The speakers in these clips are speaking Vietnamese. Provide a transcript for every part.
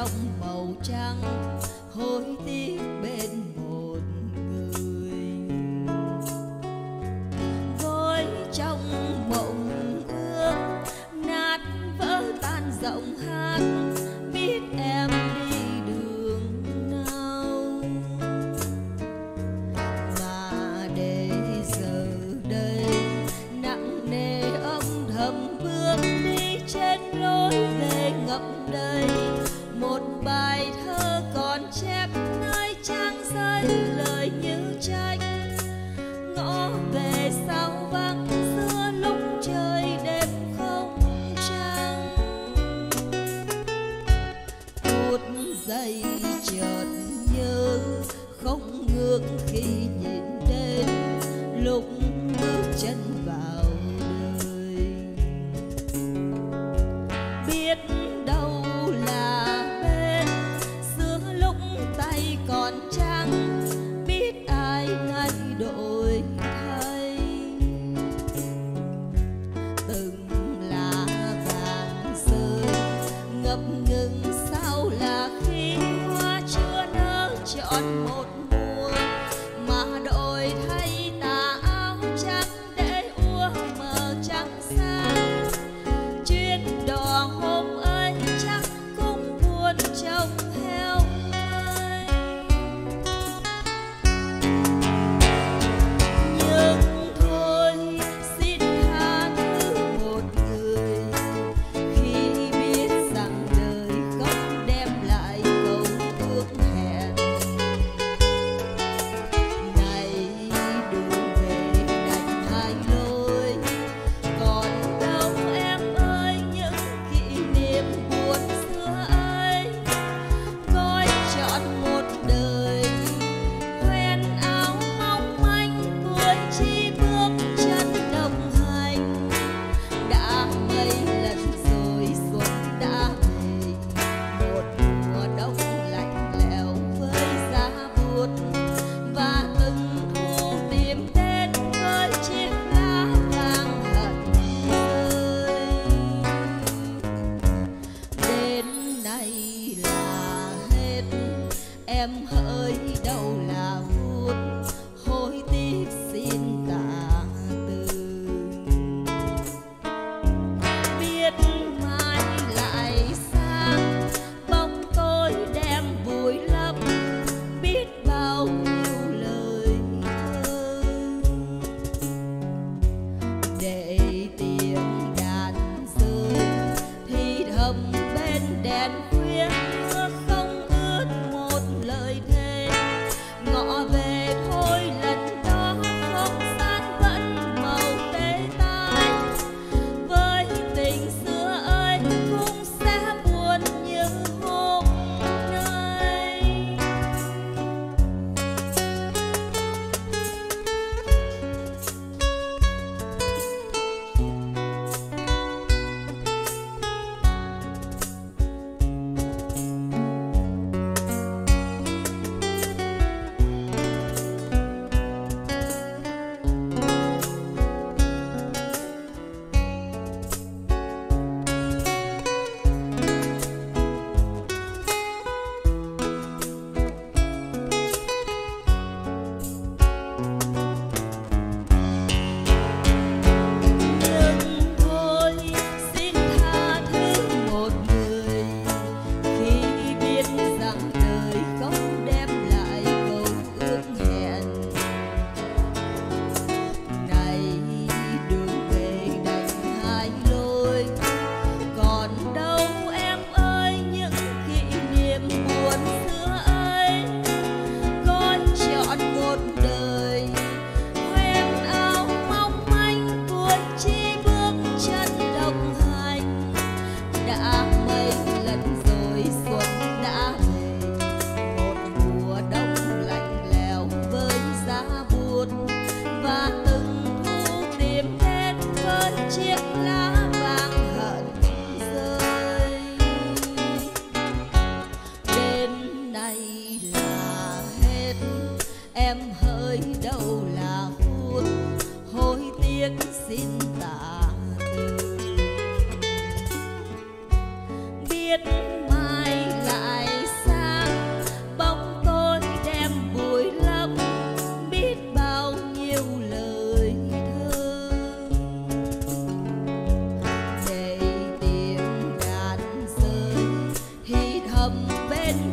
trong màu trắng hối tiếc bên một người. Gối trong mộng ước nát vỡ tan giọng hát, biết em đi đường nào mà để giờ đây nặng nề âm thầm bước đi trên lối về ngập đầy một bài thơ còn chép nơi trang giấy lời như tranh, ngõ về sau vắng giữa lúc trời đêm không trăng. Phút giây chợt nhớ không ngước khi nhìn đến lúc bước chân vào đời, biết đâu là bên giữa lúc tay còn trắng, biết ai ngay đổi thay. Từng lá vàng rơi ngập ngừng sao là khi hoa chưa nở trọn một mùa, mà đổi thay tà áo trắng để úa mờ trắng sáng. Chuyến đò hôm ấy chắc cũng buồn trông heo mây, nhưng thôi xin tha thứ một người khi biết rằng đời không đem lại câu ước hẹn. Này đường về đành hai lối, còn đâu em ơi những kỷ niệm buồn xưa ấy. Gói trọn một đời quen áo mong manh, buồn chi bước chân đồng hành. Đã mấy lần rồi xuân đã về, một mùa đông lạnh lẽo với giá buốt, và từng thu tìm tên với chiếc lá vàng hận rơi. Đến nay là hết, em hỡi đâu là phút hối tiếc xin tạ từ. Biết mai lại sang bóng tôi đem vùi lấp, biết bao nhiêu lời thơ để tiếng đàn rơi thì thầm bên đèn khuya, mưa không ướt một lời thề. Ngõ về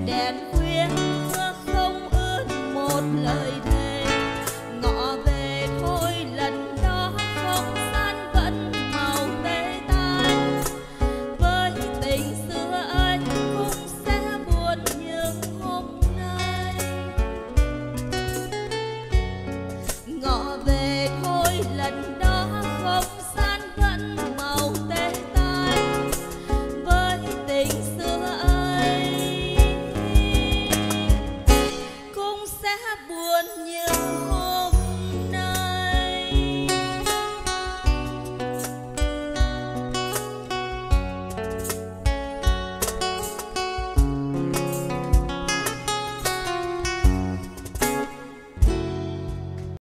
đèn khuya mưa không ướt một lời thề. Ngọ về thôi lần đó không gian vẫn màu tê tái. Với tình xưa anh cũng sẽ buồn như hôm nay. Ngọ về thôi lần đó không gian vẫn màu tê tái. Với tình xưa ấy cũng sẽ buồn như hôm